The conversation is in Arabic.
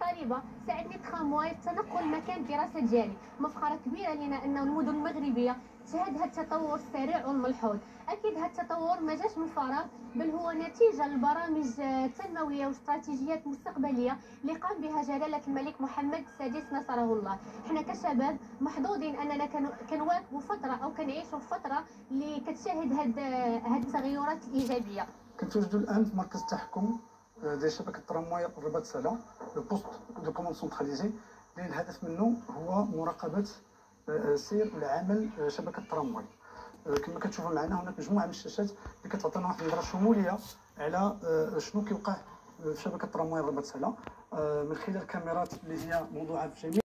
كطالبه ساعدني ترامواي في تنقل مكان الدراسه ديالي. مفخره كبيره لنا ان المدن المغربيه تشهد هذا التطور السريع والملحوظ. اكيد هذا التطور ما جاش من فراغ، بل هو نتيجه لبرامج تنمويه واستراتيجيات مستقبليه اللي قام بها جلاله الملك محمد السادس نصره الله. حنا كشباب محظوظين اننا كنواكبوا فتره او كنعيشوا فتره اللي كتشاهد هاد التغيرات الايجابيه. كنتواجدوا الان في مركز التحكم ديال شبكه الترامواي الرباط سلا، لو بوست دو كوموند سونتراليزي، اللي الهدف منه هو مراقبه سير العمل شبكه الترامواي. كما كتشوفوا معنا هناك مجموعه من الشاشات اللي كتعطينا واحد النظره شموليه على شنو كيوقع في شبكه الترامواي الرباط سلا من خلال الكاميرات اللي هي موضوعه في جميع